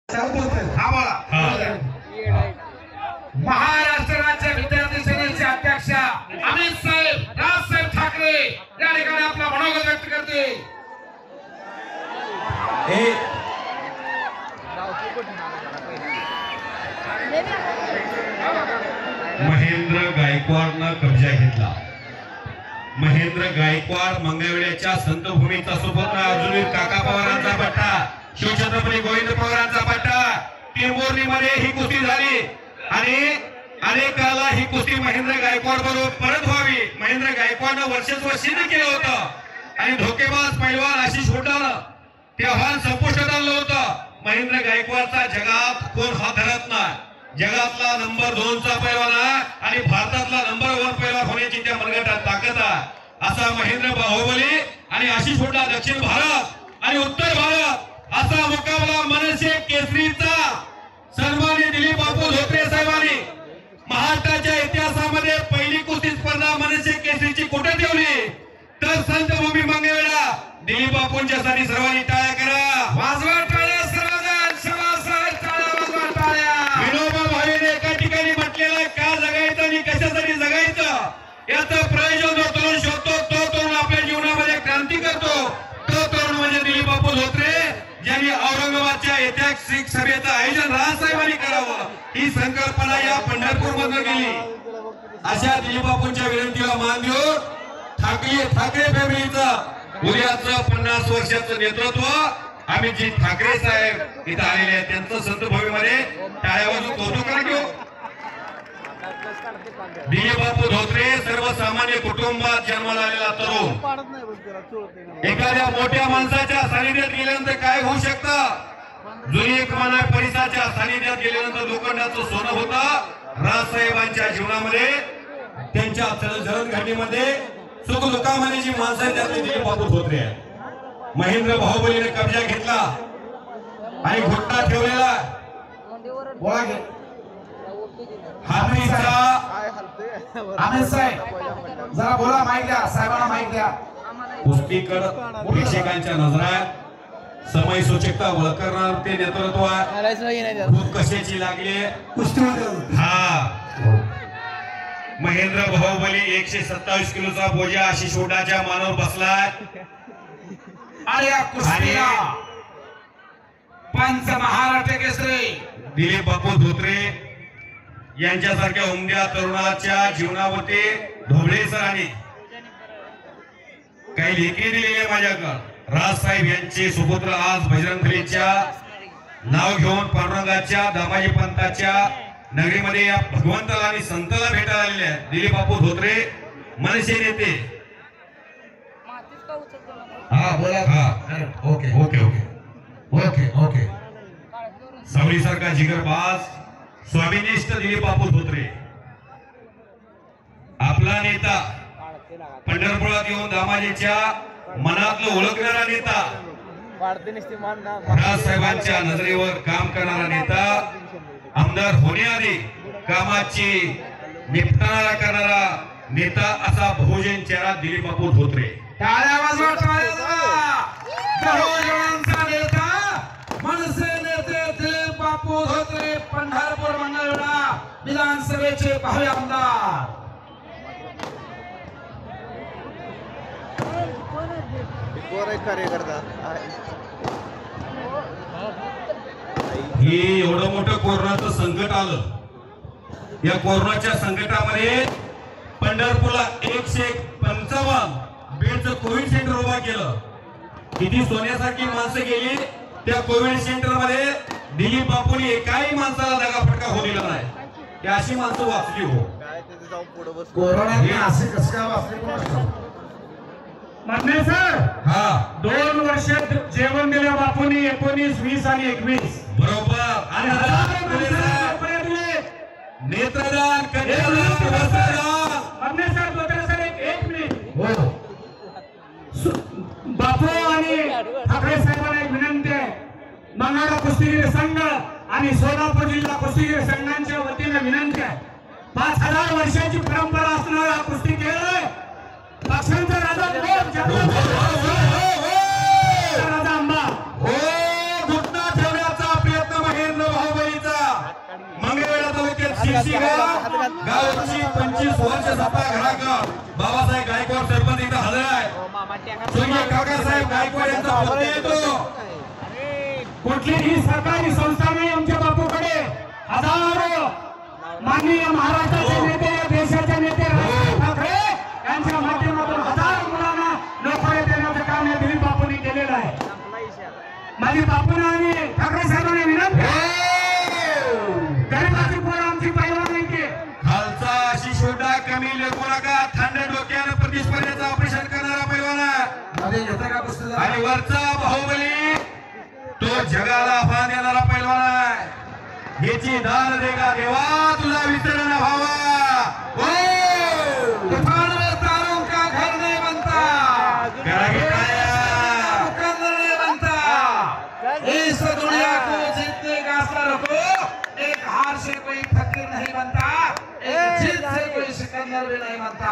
हा बोला. महाराष्ट्र राज्य विद्यार्थी सेनेचे अध्यक्ष अमित साहेब राजसाहेब ठाकरे या ठिकाणी आपला मनोगत व्यक्त करते. महेंद्र गायकवाडनं कब्जा घेतला. महेंद्र गायकवाड मंगळवेढ्याच्या संतभूमीचा सुपुत्र अजून काका पवारांचा पट्टा, शिवछत्रपती गोविंद पवारांचा पट्टा, टेंभुर्णीमध्ये ही कुस्ती झाली आणि अनेक काळाला ही कुस्ती महेंद्र गायकवाड बरोबर परत व्हावी. महेंद्र गायकवाडनं वर्चस्व सिद्ध केलं होतं आणि धोकेबाज पैलवान आशिष होटानं ते आव्हान संपुष्टात आणलं होतं. महेंद्र गायकवाडचा जगात कोण हात धरत नाही. जगातला नंबर 2 चा पैलवान आणि भारतातला नंबर 1 पैलवान होण्याची त्या मनगटात ताकद आहे. असा महेंद्र बाहुबली आणि आशिष होटा दक्षिण भारत आणि उत्तर भारत असा मुकाबला मनसे केसरीचा सन्माननीय दिलीप बापू धोत्रे साहेबांनी महाराष्ट्राच्या इतिहासामध्ये पहिली कुस्ती स्पर्धा मनसे केसरीची कुठे ठेवली तर संतभूमी मंगळवेढा. दिलीप बापूंच्या साठी सर्वांनी टाळ्या करा, वाजवा टाळ्या सर्वजण, शाबासबाई टाळ्या वाजवा टाळ्या. विनोबा भावेने एका ठिकाणी म्हटलेलं का जगायचं आणि कशासाठी जगायचं याचं प्रयोजन जो तरुण शोधतो तो तरुण आपल्या जीवनामध्ये क्रांती करतो. तो तरुण म्हणजे दिलीप बापू धोत्रे ज्यांनी औरंगाबादच्या ऐतिहासिक सभेचं आयोजन राजसाहेबांनी करावं ही संकल्पना या पंढरपूर मधून गेली. अशा दिलीप बापूंच्या विनंतीला मान देऊन ठाकरे फॅमिलीचं उद्याचं 50 वर्षाचं नेतृत्व अमितजी ठाकरे साहेब इथं आलेले आहेत. त्यांचं संतभूमीमध्ये टाळ्या वाजवून कौतुक करा. दिलीप बापू धोत्रे सर्वसामान्य कुटुंबात जन्माला आलेला तरुण एखाद्या मोठ्या माणसाच्या सानिध्यात गेल्यानंतर काय होऊ शकतं. जुनी कमाना परिसराच्या सानिध्यात गेल्यानंतर लोखंडाचं सोनं होतं. राजसाहेबांच्या जीवनामध्ये त्यांच्या जडणघडणीमध्ये सुख दुःखामध्ये जी माणसं आहेत त्यातले दिलीप बापू धोत्रे आहेत. महेंद्र बाहुबलीने कब्जा घेतला आणि घोटना ठेवलेला अमित साहेब जरा बोला, माईक द्या साहेबांना, माईक द्या. कुस्तीकड प्रेक्षकांच्या नजरात समय सूचकता ओळखणार ते नेतृत्व आहे. भूक कशाची लागली हा महेंद्र बाहुबली 127 किलोचा बोजा आशिष होटाच्या मानावर बसलाय. आणि या कुस्तीला पंच महाराष्ट्र केसरी दिलीप बापू धोत्रे यांच्यासारख्या उमद्या तरुणाच्या जीवनावरती ढोबळे सरांनी काही लेखी दिलेली माझ्याकडे. राजसाहेब यांचे सुपुत्र आज बजरंगबलीच्या नाव घेऊन पांडुरंगाच्या दामाजी पंताच्या नगरीमध्ये या भगवंताला आणि संताला भेटायला आलेले आहेत. दिलीप बापू धोत्रे मनसे नेते. हा बोला. हा okay okay okay okay okay सावली सारखा जिगरबाज स्वाभिनिष्ठ दिलीप बापू धोत्रे आपला नेता, पंढरपुरात येऊन दामाजीच्या मनातलं ओळखणारा नेता, राजसाहेबांच्या नजरेवर काम करणारा नेता, आमदार होण्याआधी कामाची निपटारा करणारा नेता असा बहुजन चेहरा दिलीप बापू धोत्रे. टाळ्या वाजवा टाळ्या. बहुजनांचा नेता मनसे नेते दिलीप बापू धोत्रे पंढरपूर मंगळवेढा विधानसभेचे भावी आमदार. हे एवढं मोठं कोरोनाचं संकट आलं. या कोरोनाच्या संकटामध्ये पंढरपूरला 155 बेडचं कोविड सेंटर उभा केलं. किती सोन्यासारखी माणसं गेली त्या कोविड सेंटर मध्ये दिलीप बापूंनी एकाही माणसाला दगाफटका होऊ दिला नाही. की अशी माणसं वाचली हो. कोरोना असे कसं काय वाचले म्हणणे सर. हा 2 वर्ष जेवण दिलं बापूंनी 19, 20 आणि 21 बरोबर. आणि नेत्रदान म्हणणे सर धोत्रे सर एक मिनिट. बापू आणि ठाकरे साहेबांना एक विनंती आहे. मंगळवेढा कुस्तीगीर संघ आणि सोलापूर जिल्हा कुस्तीगीर संघांच्या वतीने विनंती आहे. 5000 वर्षाची परंपरा असणारा कुस्ती खेळ आहे. पक्षांचा राजा राजा आंबा हो घुटना ठेवण्याचा प्रयत्न गावची 25 वर्ष सत्ताग्रह बाबासाहेब गायकवाड सरपंच इथं हजर आहे. स्वर्गीय काकासाहेब गायकवाड यांचा पत्ता येतो. कुठलीही सरकारी संस्था नाही आमच्या बापूकडे. हजारो माननीय महाराष्ट्राचे नेते, देशाचे नेते राज ठाकरे यांच्या माध्यमातून हजारो मुलांना नोकऱ्या देण्याचं काम या दिलीप बापूंनी केलेलं आहे. माझी बापूंना आणि ठाकरे साहेबांनी विनंती, गरीबाची पोरं आमची पैलवान नाही की खालचा शिशोडा कमी लेखू नका. थंड डोक्यानं प्रतिस्पर्धेचं ऑपरेशन करणारा पैलवान आणि वरचा बाहुबली तो जगाला आव्हान देणारा पैलवान आहे. याची दान देगा देवा तुझा विसर न व्हावा. तूफान में तारों का घर नहीं बनता, मुकद्दर नहीं बनता. इस दुनिया को जीतने का आसरा रखो. एक हार से कोई फकीर नहीं बनता, एक जीत से कोई सिकंदर भी नहीं बनता.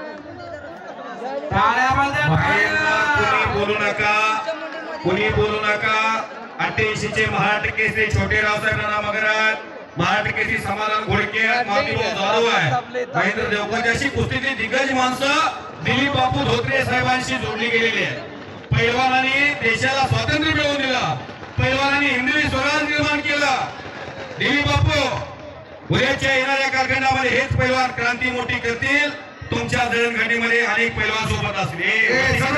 टाळ्या वाजवा, कुणी बोलू नका, कुणी बोलू नका. 88 चे महाराष्ट्र केसरी छोटे रावसाहेब राणा मगराज, महाराष्ट्र केसरी समाधान घोडके, मातीभाऊ जाधव आहे. महेंद्र देवकर अशी कुस्तीची दिग्गज माणसं दिलीप बापू धोत्रे साहेबांशी जोडली गेलेली आहे. पैलवानांनी देशाला स्वातंत्र्य मिळवून दिलं. पैलवानांनी हिंदवी स्वराज निर्माण केलं. दिलीप बापू उद्याच्या येणाऱ्या कालखंडामध्ये हेच पैलवान क्रांती मोठी करतील. तुमच्या जळणघडीमध्ये अनेक पैलवान सोबत असतील.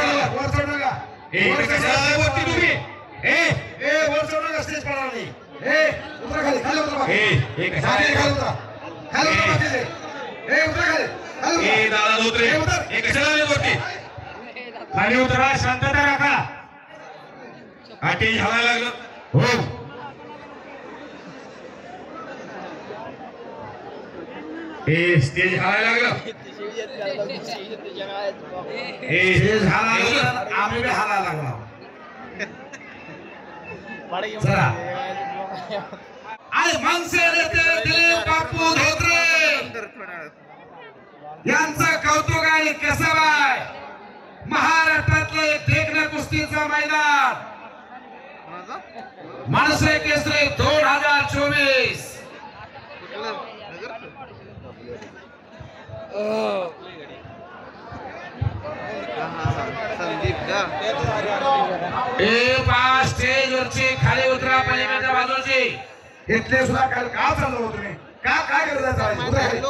कशाला वरती तुम्ही स्टेज पडणार नाही. उतरा खाली, खाली उतरा. खाली उतरा, खाली उतरा मातीचे. उतरा खाली, खाली उतरा. दादा धोत्रे हे कशाला आले वरती? खाली उतरा, शांतता राखा. आटी झाला लागलं. हो, हे स्टेज हालायला लागलं. स्टेज हालायला लागलं, आम्ही बी हालायला लागलो. चला. आणि मनसे नेते दिलीप बापू धोत्रे यांचं कौतुक आणि कसब आहे. महाराष्ट्रातले देखणं कुस्तीचं मैदान मनसे केसरी 2024. स्टेज वरची खाली उतरा, पलीकडच्या बाजूची. इथले सुद्धा काल का चाललो हो तुम्ही? काय गरज आहे?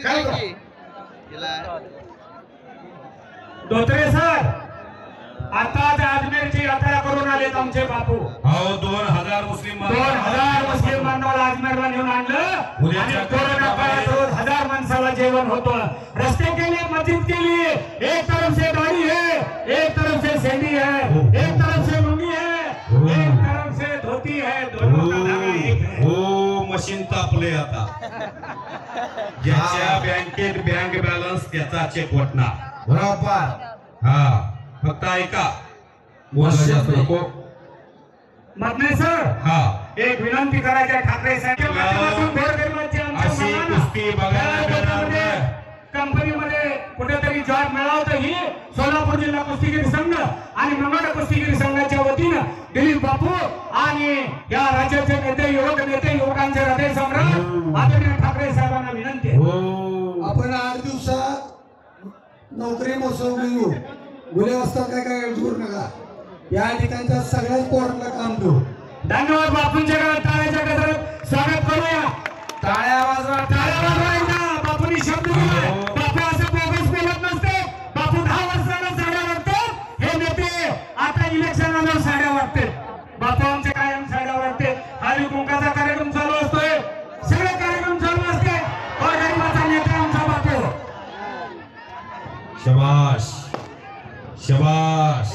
धोत्रे सर, आता अजमेरची यात्रा करून आलेत आमचे बापू. हो 2000 मुस्लिम 2000 मुस्लिम बांधवाला अजमेरला नेऊन आणलं. आणि कोरोना काळात रोज 1000 माणसाला जेवण होतं. रस्ते केले, मस्जिद केली. एक तरफ से दाढ़ी है, एक तरफ से सेंडी है, एक तरफ से लुंगी है, एक तरफ से धोती है. दोनों का धागा एक है. हो मशीन तापले आता. ज्याच्या बँकेत बँक बॅलन्स त्याचा चेक वटणार. बरोबर. हा फक्त ऐका, बोलायचं नको. मधने सर, हा एक विनंती करायची आहे ठाकरे साहेब. अशी कुस्ती बघायला मिळणार नाही. कंपनीमध्ये कुठेतरी जॉब मिळावं तर ही सोलापूर जिल्हा कुस्तीगिरी संघ आणि मंगळ कुस्तीगिरी संघाच्या वतीनं दिलीप बापू आणि या राज्याचे नेते, युवकांचे हृदय सम्राट आदरणीय ठाकरे साहेबांना विनंती आहे. आपण 8 दिवसात नोकरी मोसम घेऊ. गुन्हे असतात काय करू नका. या ठिकाणच्या सगळ्याच पोरांना काम देऊ. धन्यवाद. बापूंच्या गावात टाळ्याच्या गजरात स्वागत करूया. टाळ्या वाजवा, टाळ्या वाजवायच्या. बापूंनी शब्द दिला. बापू असं बोगस बोलत नसते. बापू 10 वर्षाला साड्या वाटतात. हे नेते आता इलेक्शन आल्यावर साड्या वाटतात. बापू आमचे कायम साड्या वाटते. हळदी कुंकाचा कार्यक्रम चालू असतोय, सगळे कार्यक्रम चालू असते. गरीबाचा नेता आमचा बापू. शबाश शबाश.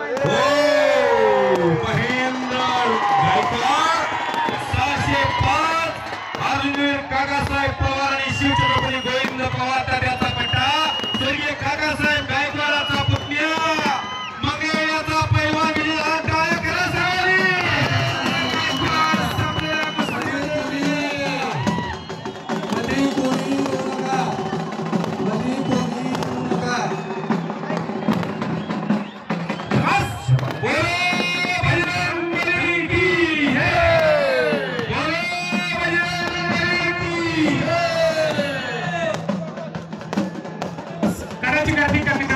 महेंद्र गायकवाड 605. अजून काकासाहेब पवार आणि शिवछत्रपती गोविंद पवार त्याचा पट्टा. स्वर्गीय काकासाहेब गायकवाडाचा पुतण्या मंगळवेढ्याचा पैलवान विजय टाळ्या करा सगळ्यांनी. मध्ये कोणी येऊ नका, मध्ये कोणी येऊ नका. बजरंगबली की जय. बोलो बजरंगबली की जय. महत्वाची गर्दी कमी